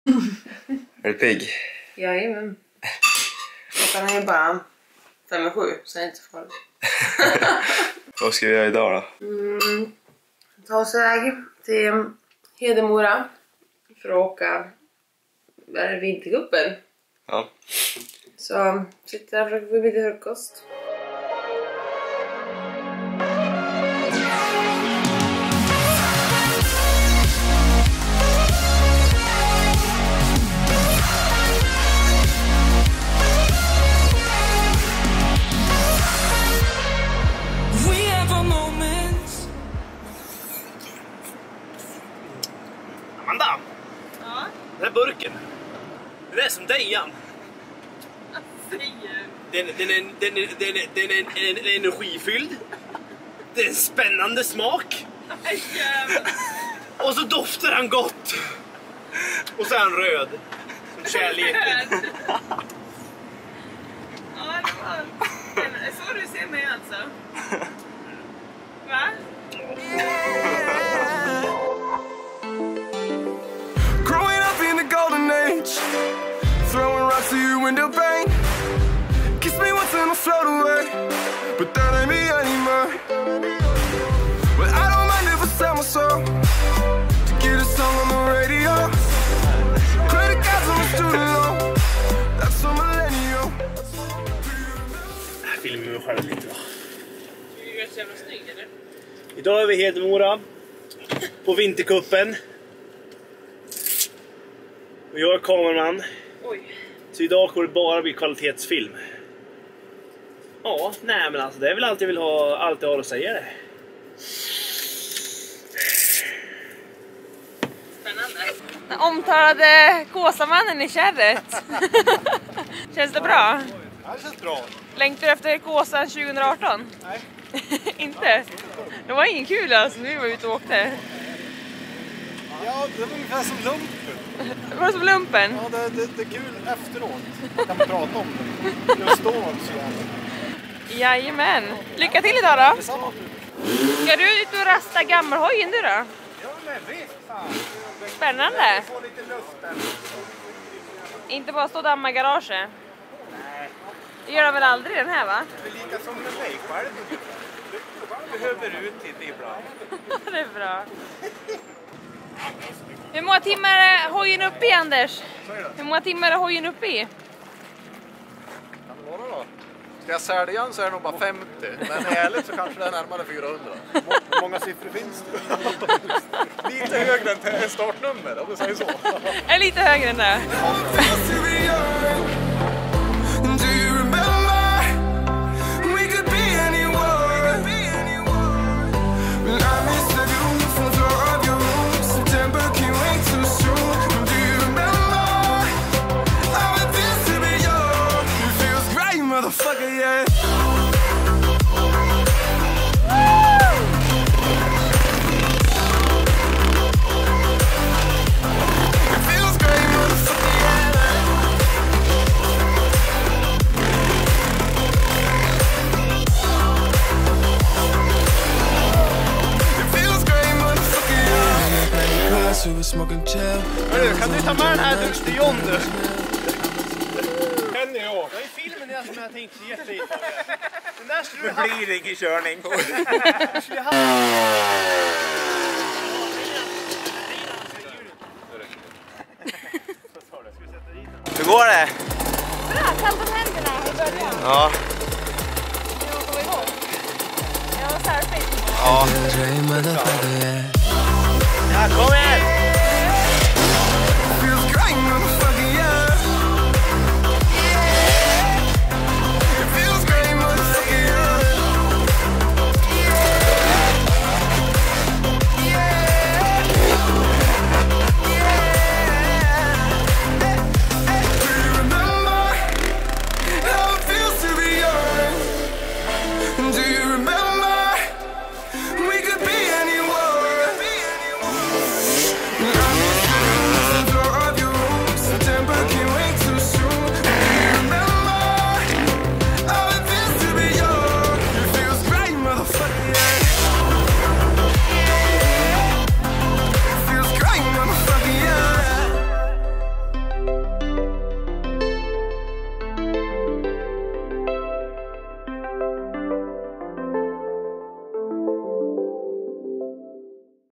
Är du pigg? Jajamän. Klockan är bara 5:07, så är det inte farligt. Vad ska vi göra idag då? Ta oss iväg till Hedemora för att åka Vintercupen. Ja. Så sitter där och försöker få lite frukost. Amanda! Ja? Den här burken. Den är som Dejan. Den är energifylld. Det är en spännande smak. Och så doftar han gott. Och så är han röd. Som kärleken. Ja, det är så du ser mig alltså. Va? Growing up in the golden age, throwing rocks to your window pane. Kiss me once and I'll float away, but that ain't me anymore. Well, I don't mind if I sell my soul to get a song on the radio. Credit cards on the student loan, that's a millennial. Jag filmar mig själv lite va. Du är så jävla snygg, eller? Idag är vi i Hedemora på Vintercupen. Och jag är kameraman. Oj. Så idag kommer det bara bli kvalitetsfilm. Ja, nej men alltså det är väl allt jag vill ha, allt jag har att säga det. Spännande. Den omtalade Kåsamannen i kärret. Känns det bra? Ja, det känns bra. Längtar du efter Kåsan 2018? Nej. Inte? Det var ingen kul alltså, nu var vi ute och åkte. Ja, det var ungefär som lumpen. Var det som lumpen? Ja, det är kul efteråt. Man kan prata om det. Just då var det så jävla. Jajamän. Lycka till idag då. Detsamma. Ska du ut och rasta gammelhojen du då? Ja, men visst fan. Spännande. Få lite luften. Inte bara stå och damma i garaget. Nej. Det gör de väl aldrig den här va? Det är lika som med mig själv. Du behöver ut lite ibland. Det är bra. Hur många timmar är hojen uppe i, Anders? Hur många timmar är hojen uppe i? Kan det vara då? Ska jag sälja den så är det nog bara 50. Men ärligt så kanske det är närmare 400. Hur många siffror finns det? Lite högre än startnummer, om du säger så. Är lite högre än det. Do you remember? We could be anyone. I miss the beautiful floor of your room. September can't wait too soon. Do you remember? How it feels to be young. It feels great, motherfucker, yeah. It feels great, motherfucker, yeah. Hörru, kan du ta med den här till John du? Kenny och jag. Jag är filmen där som jag tänkte ge dig. Den där skulle du Det blir ingen körning. Hur går det? Bra, kallt om händerna i början. Ja. Nu kommer vi igång. Jag var surfing. Ja. Ja, kom igen!